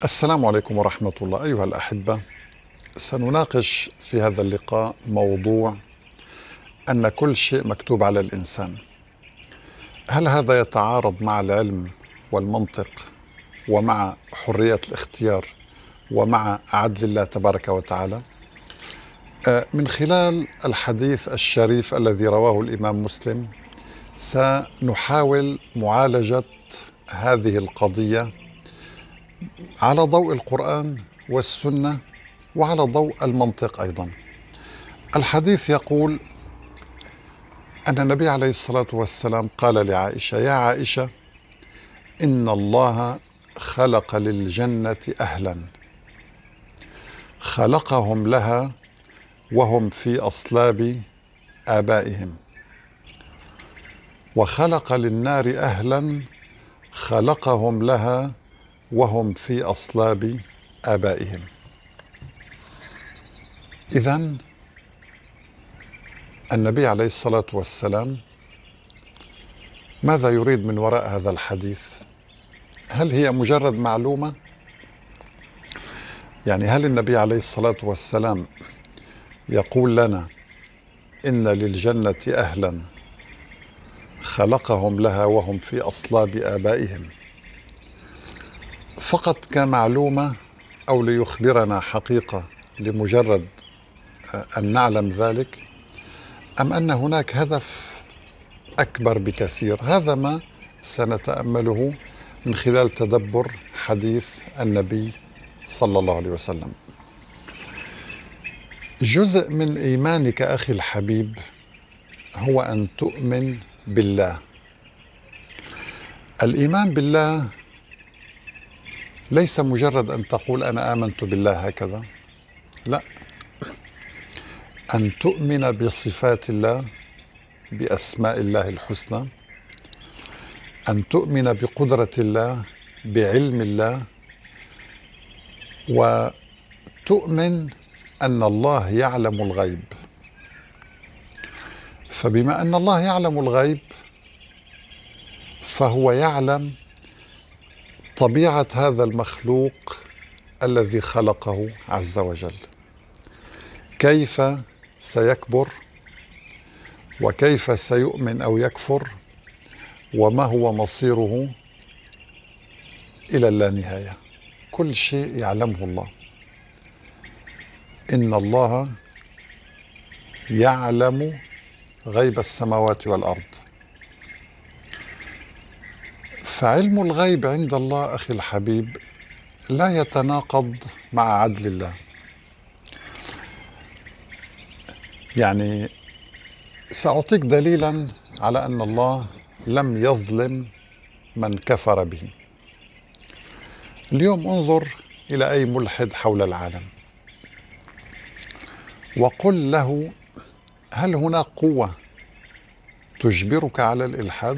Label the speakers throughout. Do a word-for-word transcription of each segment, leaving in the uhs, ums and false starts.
Speaker 1: السلام عليكم ورحمة الله. أيها الأحبة، سنناقش في هذا اللقاء موضوع أن كل شيء مكتوب على الإنسان. هل هذا يتعارض مع العلم والمنطق ومع حرية الاختيار ومع عدل الله تبارك وتعالى؟ من خلال الحديث الشريف الذي رواه الإمام مسلم سنحاول معالجة هذه القضية على ضوء القرآن والسنة وعلى ضوء المنطق أيضا. الحديث يقول أن النبي عليه الصلاة والسلام قال لعائشة: يا عائشة، إن الله خلق للجنة أهلا خلقهم لها وهم في أصلاب آبائهم، وخلق للنار أهلا خلقهم لها وهم في أصلاب آبائهم. إذن النبي عليه الصلاة والسلام ماذا يريد من وراء هذا الحديث؟ هل هي مجرد معلومة؟ يعني هل النبي عليه الصلاة والسلام يقول لنا إن للجنة أهلا خلقهم لها وهم في أصلاب آبائهم فقط كمعلومة، أو ليخبرنا حقيقة لمجرد أن نعلم ذلك، أم أن هناك هدف أكبر بكثير؟ هذا ما سنتأمله من خلال تدبر حديث النبي صلى الله عليه وسلم. جزء من إيمانك أخي الحبيب هو أن تؤمن بالله. الإيمان بالله ليس مجرد أن تقول أنا آمنت بالله هكذا، لا، أن تؤمن بصفات الله، بأسماء الله الحسنى، أن تؤمن بقدرة الله، بعلم الله، وتؤمن أن الله يعلم الغيب. فبما أن الله يعلم الغيب فهو يعلم طبيعة هذا المخلوق الذي خلقه عز وجل، كيف سيكبر وكيف سيؤمن أو يكفر، وما هو مصيره إلى اللانهاية. كل شيء يعلمه الله. إن الله يعلم غيب السماوات والأرض. فعلم الغيب عند الله أخي الحبيب لا يتناقض مع عدل الله. يعني سأعطيك دليلا على أن الله لم يظلم من كفر به. اليوم انظر إلى أي ملحد حول العالم وقل له: هل هناك قوة تجبرك على الإلحاد؟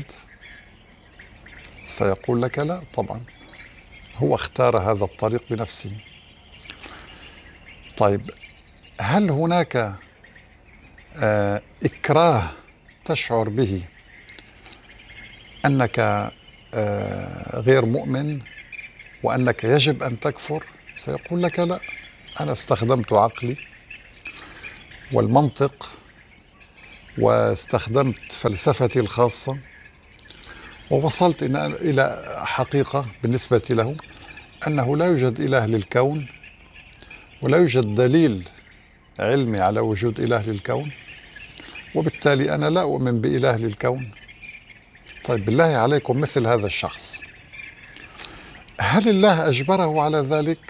Speaker 1: سيقول لك: لا طبعا، هو اختار هذا الطريق بنفسه. طيب، هل هناك آه إكراه تشعر به أنك آه غير مؤمن وأنك يجب أن تكفر؟ سيقول لك: لا، أنا استخدمت عقلي والمنطق واستخدمت فلسفتي الخاصة ووصلت إلى حقيقة بالنسبة له أنه لا يوجد إله للكون، ولا يوجد دليل علمي على وجود إله للكون، وبالتالي أنا لا أؤمن بإله للكون. طيب، بالله عليكم، مثل هذا الشخص هل الله أجبره على ذلك؟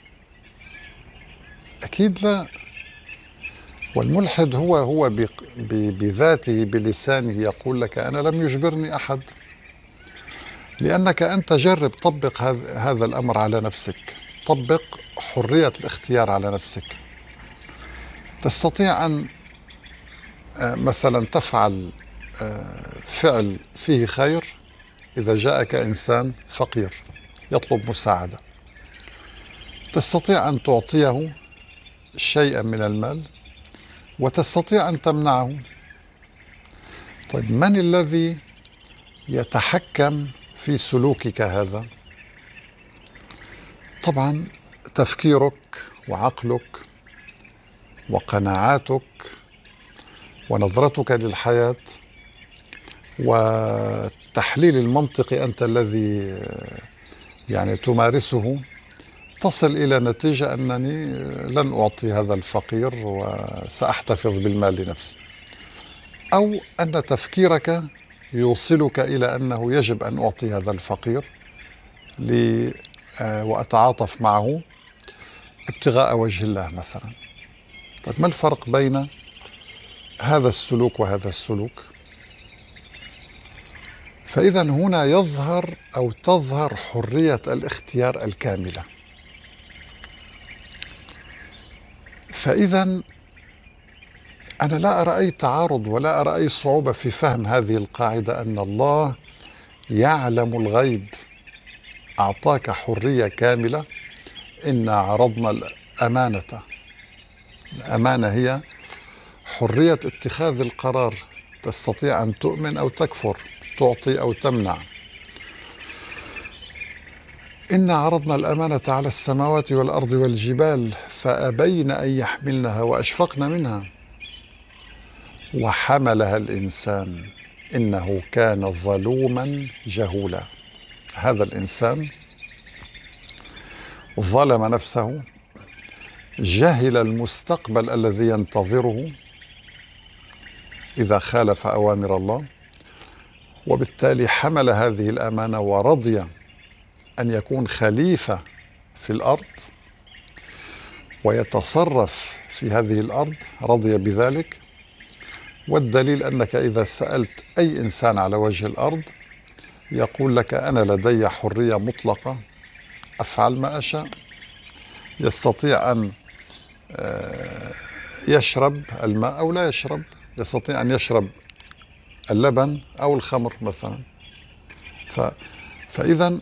Speaker 1: أكيد لا. والملحد هو هو بذاته بلسانه يقول لك: أنا لم يجبرني أحد. لأنك أنت جرب، طبق هذا الأمر على نفسك، طبق حرية الاختيار على نفسك. تستطيع أن مثلا تفعل فعل فيه خير إذا جاءك إنسان فقير يطلب مساعدة، تستطيع أن تعطيه شيئا من المال وتستطيع أن تمنعه. طيب، من الذي يتحكم في سلوكك هذا؟ طبعا تفكيرك وعقلك وقناعاتك ونظرتك للحياة والتحليل المنطقي أنت الذي يعني تمارسه تصل إلى نتيجة أنني لن أعطي هذا الفقير وسأحتفظ بالمال لنفسي، أو أن تفكيرك يوصلك إلى أنه يجب أن أعطي هذا الفقير لي وأتعاطف معه ابتغاء وجه الله مثلا. طيب ما الفرق بين هذا السلوك وهذا السلوك؟ فإذا هنا يظهر أو تظهر حرية الاختيار الكاملة. فإذا أنا لا أرى أي تعارض ولا أرى أي صعوبة في فهم هذه القاعدة أن الله يعلم الغيب، أعطاك حرية كاملة. إنا عرضنا الأمانة، الأمانة هي حرية اتخاذ القرار، تستطيع أن تؤمن أو تكفر، تعطي أو تمنع. إنا عرضنا الأمانة على السماوات والأرض والجبال فأبين أن يحملنها وأشفقن منها وحملها الإنسان إنه كان ظلوما جهولا. هذا الإنسان ظلم نفسه، جهل المستقبل الذي ينتظره إذا خالف أوامر الله، وبالتالي حمل هذه الأمانة ورضي أن يكون خليفة في الأرض ويتصرف في هذه الأرض، رضي بذلك. والدليل أنك إذا سألت أي إنسان على وجه الأرض يقول لك أنا لدي حرية مطلقة أفعل ما أشاء. يستطيع أن يشرب الماء أو لا يشرب، يستطيع أن يشرب اللبن أو الخمر مثلا. ف... فإذا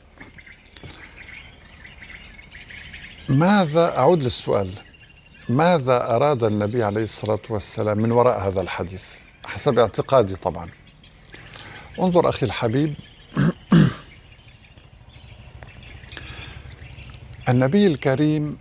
Speaker 1: ماذا، أعود للسؤال، ماذا أراد النبي عليه الصلاة والسلام من وراء هذا الحديث حسب اعتقادي طبعا؟ انظر أخي الحبيب، النبي الكريم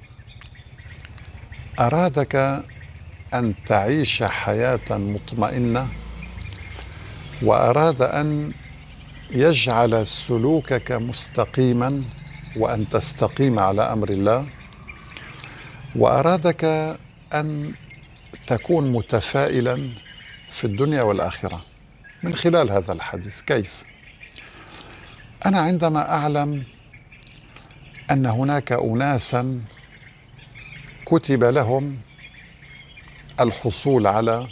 Speaker 1: أرادك أن تعيش حياة مطمئنة، وأراد أن يجعل سلوكك مستقيما وأن تستقيم على أمر الله، وأرادك أن تكون متفائلا في الدنيا والآخرة من خلال هذا الحديث. كيف؟ أنا عندما أعلم أن هناك أناسا كتب لهم الحصول على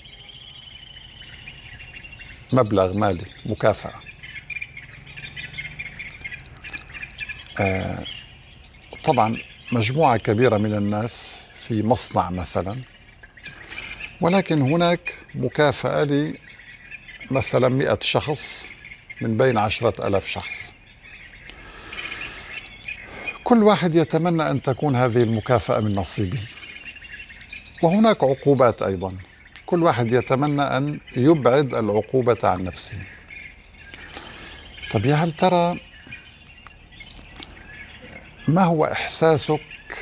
Speaker 1: مبلغ مالي مكافأة، آه طبعا مجموعة كبيرة من الناس في مصنع مثلا، ولكن هناك مكافأة لمثلا مئة شخص من بين عشرة ألاف شخص. كل واحد يتمنى أن تكون هذه المكافأة من نصيبه، وهناك عقوبات أيضا، كل واحد يتمنى أن يبعد العقوبة عن نفسه. طب يا هل ترى ما هو إحساسك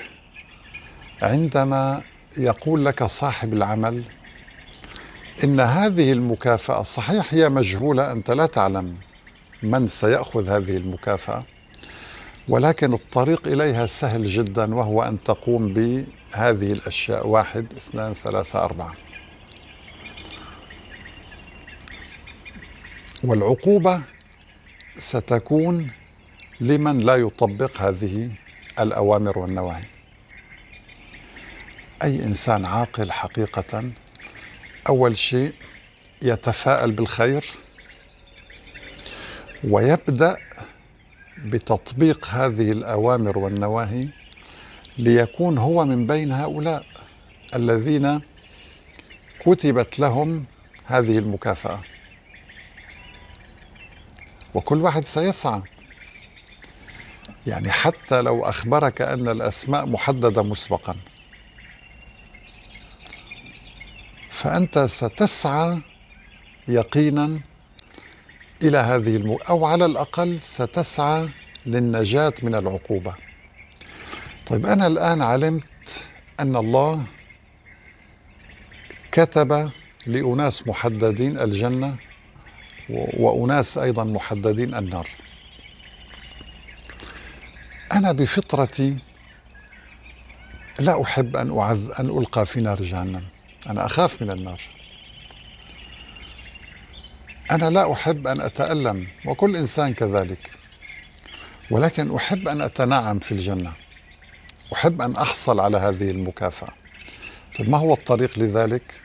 Speaker 1: عندما يقول لك صاحب العمل إن هذه المكافأة صحيح هي مجهولة، أنت لا تعلم من سيأخذ هذه المكافأة، ولكن الطريق إليها سهل جدا، وهو أن تقوم بهذه الأشياء: واحد اثنان ثلاثة أربعة. والعقوبة ستكون لمن لا يطبق هذه الأوامر والنواهي. أي إنسان عاقل حقيقة أول شيء يتفاءل بالخير ويبدأ بتطبيق هذه الأوامر والنواهي ليكون هو من بين هؤلاء الذين كتبت لهم هذه المكافأة. وكل واحد سيسعى، يعني حتى لو أخبرك أن الأسماء محددة مسبقا، فأنت ستسعى يقينا إلى هذه الم... أو على الأقل ستسعى للنجاة من العقوبة. طيب أنا الآن علمت أن الله كتب لأناس محددين الجنة وأناس أيضا محددين النار. أنا بفطرتي لا أحب أن أعذ أن ألقى في نار جهنم، أنا أخاف من النار. أنا لا أحب أن أتألم، وكل إنسان كذلك، ولكن أحب أن أتنعم في الجنة، أحب أن أحصل على هذه المكافأة. طيب ما هو الطريق لذلك؟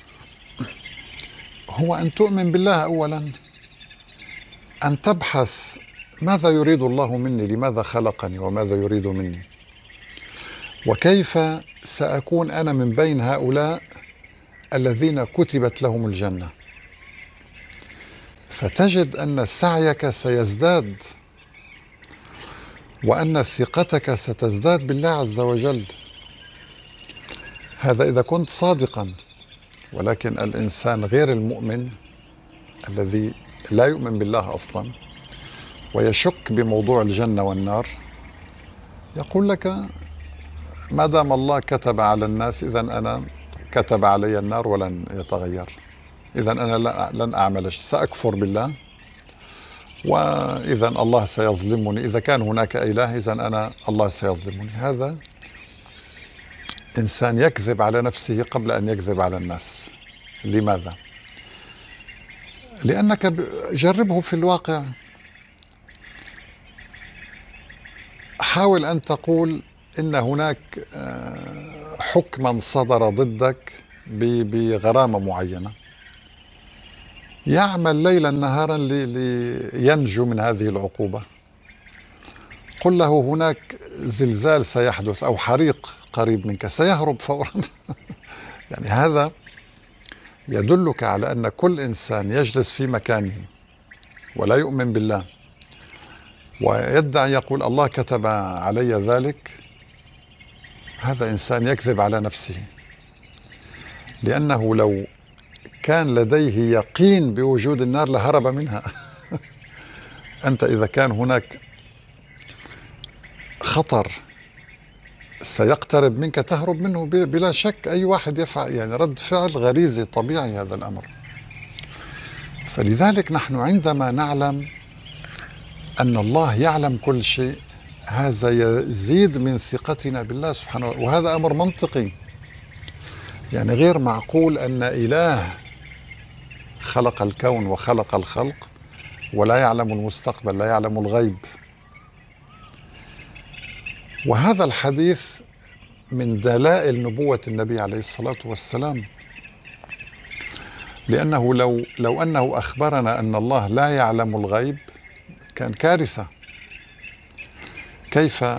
Speaker 1: هو أن تؤمن بالله أولا، أن تبحث ماذا يريد الله مني، لماذا خلقني وماذا يريد مني، وكيف سأكون أنا من بين هؤلاء الذين كتبت لهم الجنة. فتجد أن سعيك سيزداد، وأن ثقتك ستزداد بالله عز وجل. هذا إذا كنت صادقا. ولكن الإنسان غير المؤمن الذي لا يؤمن بالله أصلا ويشك بموضوع الجنة والنار يقول لك ما دام الله كتب على الناس إذن أنا كتب علي النار ولن يتغير، إذن أنا لن أعمل شيء، سأكفر بالله، وإذن الله سيظلمني، إذا كان هناك إله إذن أنا الله سيظلمني. هذا إنسان يكذب على نفسه قبل أن يكذب على الناس. لماذا؟ لأنك جربه في الواقع. حاول أن تقول إن هناك حكما صدر ضدك بغرامة معينة، يعمل ليلا نهارا لينجو من هذه العقوبة. قل له هناك زلزال سيحدث أو حريق قريب منك، سيهرب فورا. يعني هذا يدلك على أن كل إنسان يجلس في مكانه ولا يؤمن بالله ويدعي يقول الله كتب علي ذلك، هذا إنسان يكذب على نفسه. لأنه لو كان لديه يقين بوجود النار لهرب منها. أنت إذا كان هناك خطر سيقترب منك تهرب منه بلا شك. أي واحد يفعل، يعني رد فعل غريزي طبيعي هذا الأمر. فلذلك نحن عندما نعلم أن الله يعلم كل شيء، هذا يزيد من ثقتنا بالله سبحانه وتعالى، وهذا أمر منطقي. يعني غير معقول أن إله خلق الكون وخلق الخلق ولا يعلم المستقبل، لا يعلم الغيب. وهذا الحديث من دلائل نبوة النبي عليه الصلاة والسلام، لأنه لو لو أنه أخبرنا أن الله لا يعلم الغيب كان كارثة. كيف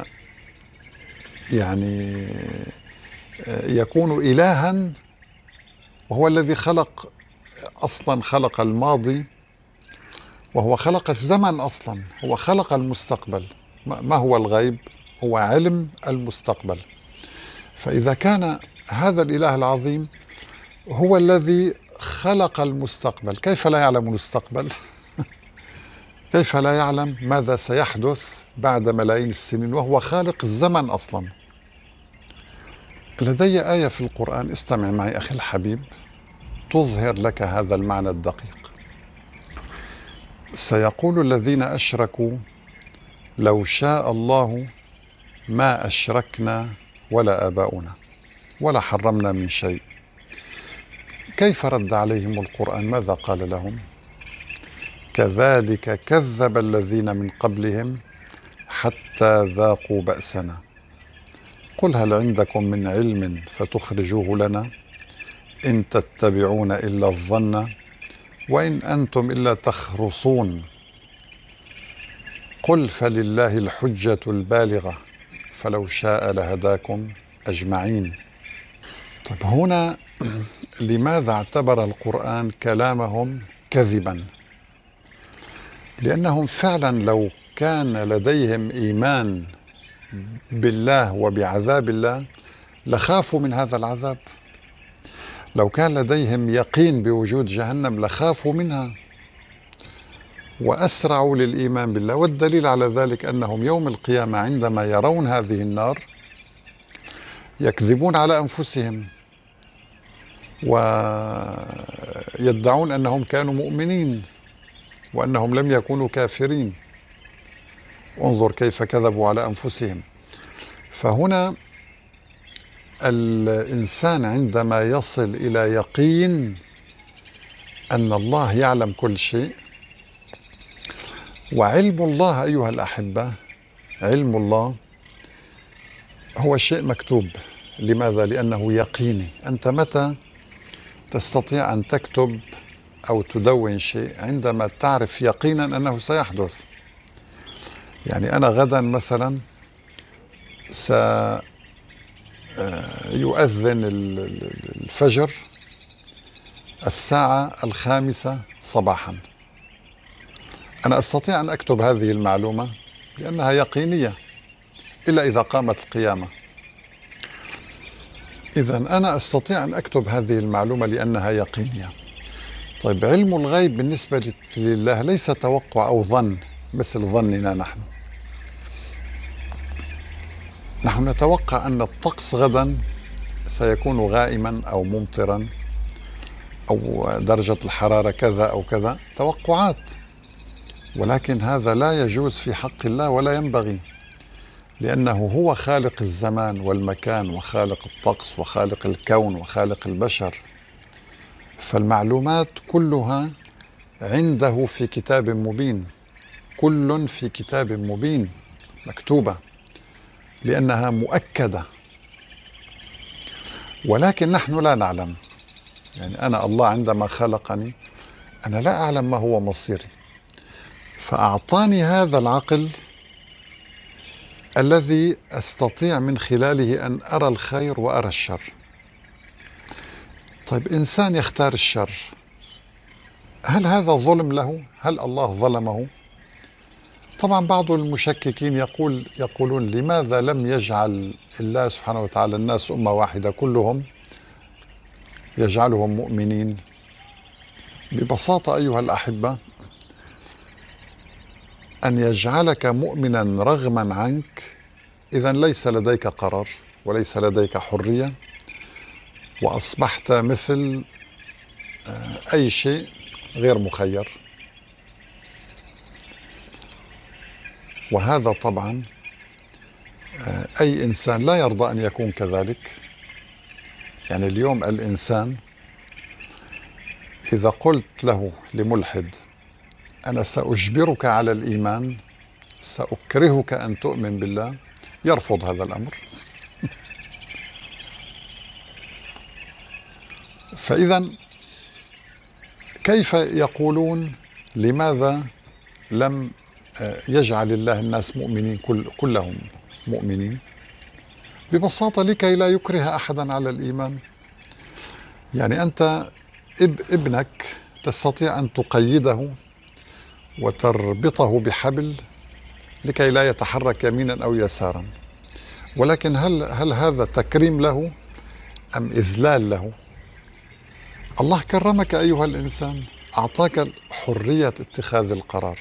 Speaker 1: يعني يكون إلها وهو الذي خلق أصلا، خلق الماضي، وهو خلق الزمن أصلا، هو خلق المستقبل. ما هو الغيب؟ هو علم المستقبل. فإذا كان هذا الإله العظيم هو الذي خلق المستقبل، كيف لا يعلم المستقبل؟ كيف لا يعلم ماذا سيحدث بعد ملايين السنين وهو خالق الزمن أصلا؟ لدي آية في القرآن، استمع معي أخي الحبيب، تظهر لك هذا المعنى الدقيق. سيقول الذين أشركوا لو شاء الله ما أشركنا ولا آباؤنا ولا حرمنا من شيء. كيف رد عليهم القرآن؟ ماذا قال لهم؟ كذلك كذب الذين من قبلهم حتى ذاقوا بأسنا قل هل عندكم من علم فتخرجوه لنا إن تتبعون إلا الظن وإن أنتم إلا تخرصون قل فلله الحجة البالغة فلو شاء لهداكم أجمعين. طب هنا لماذا اعتبر القرآن كلامهم كذبا؟ لأنهم فعلا لو كان لديهم إيمان بالله وبعذاب الله لخافوا من هذا العذاب. لو كان لديهم يقين بوجود جهنم لخافوا منها وأسرعوا للإيمان بالله. والدليل على ذلك أنهم يوم القيامة عندما يرون هذه النار يكذبون على أنفسهم ويدعون أنهم كانوا مؤمنين وأنهم لم يكونوا كافرين. انظر كيف كذبوا على أنفسهم. فهنا الإنسان عندما يصل إلى يقين أن الله يعلم كل شيء، وعلم الله أيها الأحبة، علم الله هو شيء مكتوب. لماذا؟ لأنه يقيني. أنت متى تستطيع أن تكتب أو تدون شيء؟ عندما تعرف يقينا أنه سيحدث. يعني أنا غدا مثلا سيؤذن الفجر الساعة الخامسة صباحا، أنا أستطيع أن أكتب هذه المعلومة لأنها يقينية، إلا إذا قامت القيامة. إذن أنا أستطيع أن أكتب هذه المعلومة لأنها يقينية. طيب، علم الغيب بالنسبة لله ليس توقع أو ظن مثل ظننا نحن. نحن نتوقع أن الطقس غدا سيكون غائما أو ممطرا أو درجة الحرارة كذا أو كذا، توقعات. ولكن هذا لا يجوز في حق الله ولا ينبغي، لأنه هو خالق الزمان والمكان وخالق الطقس وخالق الكون وخالق البشر. فالمعلومات كلها عنده في كتاب مبين، كل في كتاب مبين مكتوبة، لأنها مؤكدة. ولكن نحن لا نعلم. يعني أنا الله عندما خلقني أنا لا أعلم ما هو مصيري، فأعطاني هذا العقل الذي أستطيع من خلاله أن أرى الخير وأرى الشر. طيب، إنسان يختار الشر، هل هذا ظلم له؟ هل الله ظلمه؟ طبعا بعض المشككين يقول يقولون لماذا لم يجعل الله سبحانه وتعالى الناس أمة واحدة كلهم يجعلهم مؤمنين؟ ببساطة أيها الأحبة، أن يجعلك مؤمنا رغما عنك، إذن ليس لديك قرار وليس لديك حرية، وأصبحت مثل أي شيء غير مخير. وهذا طبعا أي إنسان لا يرضى أن يكون كذلك. يعني اليوم الإنسان إذا قلت له لملحد أنا سأجبرك على الإيمان، سأكرهك أن تؤمن بالله، يرفض هذا الأمر. فإذا كيف يقولون لماذا لم يجعل الله الناس مؤمنين كل كلهم مؤمنين؟ ببساطة لكي لا يكره أحدا على الإيمان. يعني أنت اب ابنك تستطيع أن تقيده وتربطه بحبل لكي لا يتحرك يمينا أو يسارا، ولكن هل هل هذا تكريم له أم إذلال له؟ الله كرمك أيها الإنسان، أعطاك حرية اتخاذ القرار.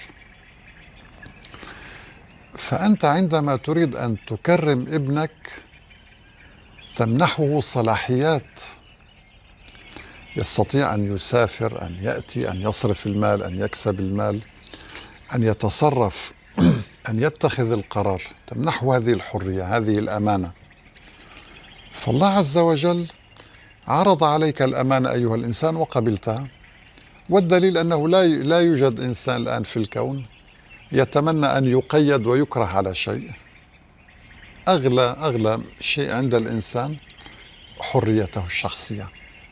Speaker 1: فأنت عندما تريد أن تكرم ابنك تمنحه صلاحيات، يستطيع أن يسافر، أن يأتي، أن يصرف المال، أن يكسب المال، أن يتصرف، أن يتخذ القرار، تمنحه هذه الحرية، هذه الأمانة. فالله عز وجل عرض عليك الأمانة أيها الإنسان وقبلتها، والدليل أنه لا لا يوجد إنسان الآن في الكون يتمنى أن يقيد ويكره على شيء. أغلى أغلى شيء عند الإنسان حريته الشخصية.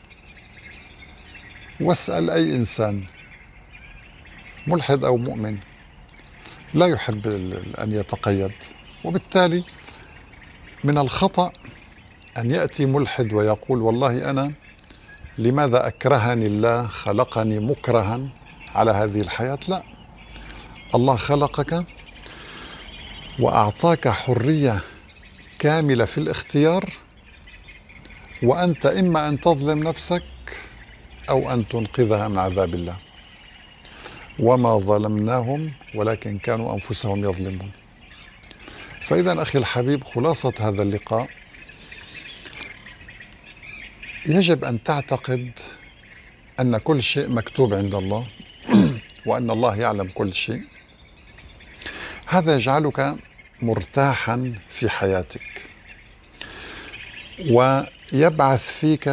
Speaker 1: واسأل أي إنسان ملحد أو مؤمن لا يحب أن يتقيد. وبالتالي من الخطأ أن يأتي ملحد ويقول والله أنا لماذا أكرهني الله، خلقني مكرها على هذه الحياة. لا، الله خلقك وأعطاك حرية كاملة في الاختيار، وأنت إما أن تظلم نفسك أو أن تنقذها من عذاب الله. وما ظلمناهم ولكن كانوا أنفسهم يظلمون. فإذا أخي الحبيب، خلاصة هذا اللقاء يجب أن تعتقد أن كل شيء مكتوب عند الله وأن الله يعلم كل شيء. هذا يجعلك مرتاحا في حياتك ويبعث فيك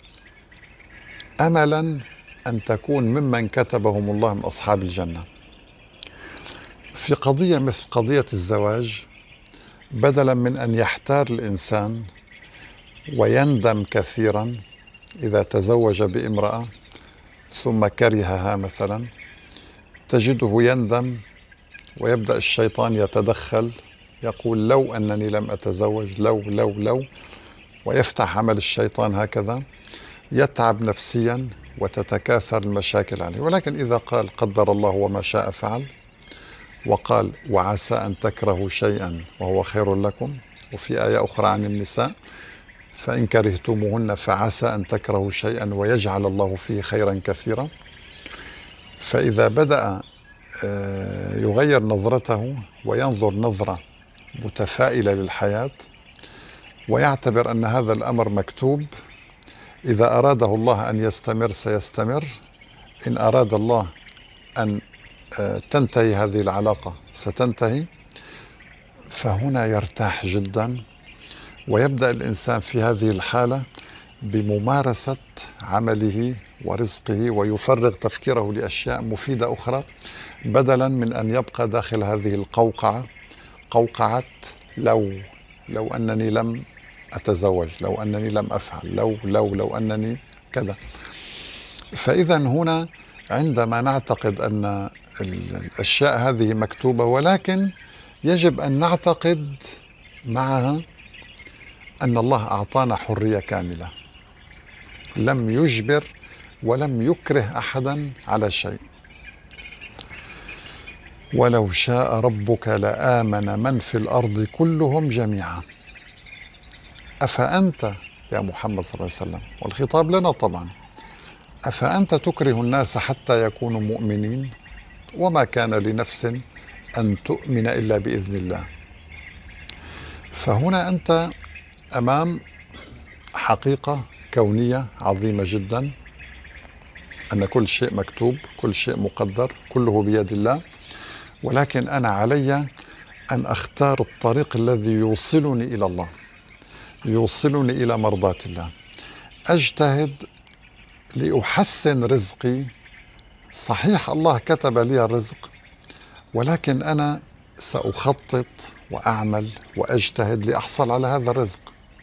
Speaker 1: أملا أن تكون ممن كتبهم الله من أصحاب الجنة. في قضية مثل قضية الزواج، بدلا من أن يحتار الإنسان ويندم كثيرا إذا تزوج بامرأة ثم كرهها مثلا، تجده يندم ويبدأ الشيطان يتدخل، يقول لو أنني لم أتزوج، لو لو لو ويفتح عمل الشيطان هكذا، يتعب نفسيا وتتكاثر المشاكل عليه. ولكن إذا قال قدر الله وما شاء فعل، وقال وعسى أن تكرهوا شيئا وهو خير لكم، وفي آية أخرى عن النساء فإن كرهتموهن فعسى أن تكرهوا شيئا ويجعل الله فيه خيرا كثيرا. فإذا بدأ يغير نظرته وينظر نظرة متفائلة للحياة ويعتبر أن هذا الأمر مكتوب، إذا أراده الله أن يستمر سيستمر، إن أراد الله أن تنتهي هذه العلاقة ستنتهي. فهنا يرتاح جدا، ويبدأ الإنسان في هذه الحالة بممارسة عمله ورزقه ويفرغ تفكيره لأشياء مفيدة أخرى، بدلا من أن يبقى داخل هذه القوقعة، قوقعة لو لو أنني لم أتزوج، لو أنني لم أفعل، لو لو لو أنني كذا. فإذا هنا عندما نعتقد أن الأشياء هذه مكتوبة، ولكن يجب أن نعتقد معها أن الله أعطانا حرية كاملة، لم يجبر ولم يكره أحدا على شيء. ولو شاء ربك لآمن من في الأرض كلهم جميعا أفأنت يا محمد صلى الله عليه وسلم، والخطاب لنا طبعا، أفأنت تكره الناس حتى يكونوا مؤمنين؟ وما كان لنفس أن تؤمن إلا بإذن الله. فهنا أنت أمام حقيقة كونية عظيمة جدا، أن كل شيء مكتوب، كل شيء مقدر، كله بيد الله. ولكن أنا علي أن أختار الطريق الذي يوصلني إلى الله، يوصلني إلى مرضاة الله. أجتهد لأحسن رزقي. صحيح الله كتب لي الرزق، ولكن أنا سأخطط وأعمل وأجتهد لأحصل على هذا الرزق.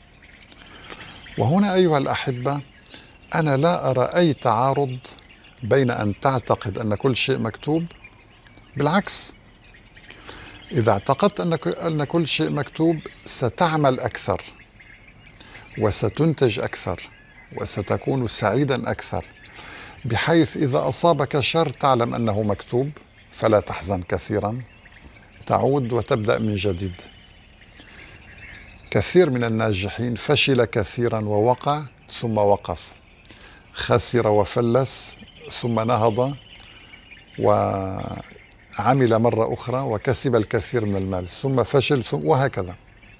Speaker 1: وهنا أيها الأحبة، أنا لا أرى أي تعارض بين أن تعتقد أن كل شيء مكتوب، بالعكس، إذا اعتقدت أن كل شيء مكتوب ستعمل أكثر وستنتج أكثر وستكون سعيدا أكثر، بحيث إذا أصابك شر تعلم أنه مكتوب فلا تحزن كثيرا، تعود وتبدأ من جديد. كثير من الناجحين فشل كثيرا ووقع ثم وقف، خسر وفلس ثم نهض وعمل مرة أخرى وكسب الكثير من المال ثم فشل ثم وهكذا.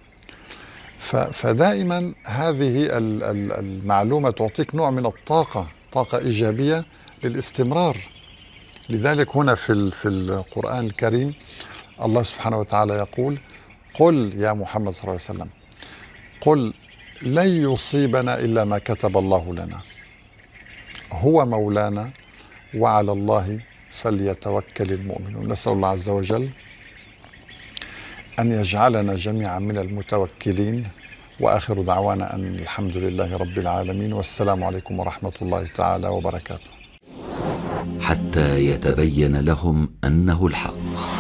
Speaker 1: فدائما هذه المعلومة تعطيك نوع من الطاقة، طاقة إيجابية للاستمرار. لذلك هنا في في القرآن الكريم الله سبحانه وتعالى يقول: قل يا محمد صلى الله عليه وسلم، قل لن يصيبنا إلا ما كتب الله لنا، هو مولانا وعلى الله فليتوكل المؤمنون. نسأل الله عز وجل أن يجعلنا جميعا من المتوكلين. وآخر دعوانا أن الحمد لله رب العالمين، والسلام عليكم ورحمة الله تعالى وبركاته.
Speaker 2: حتى يتبين لهم أنه الحق.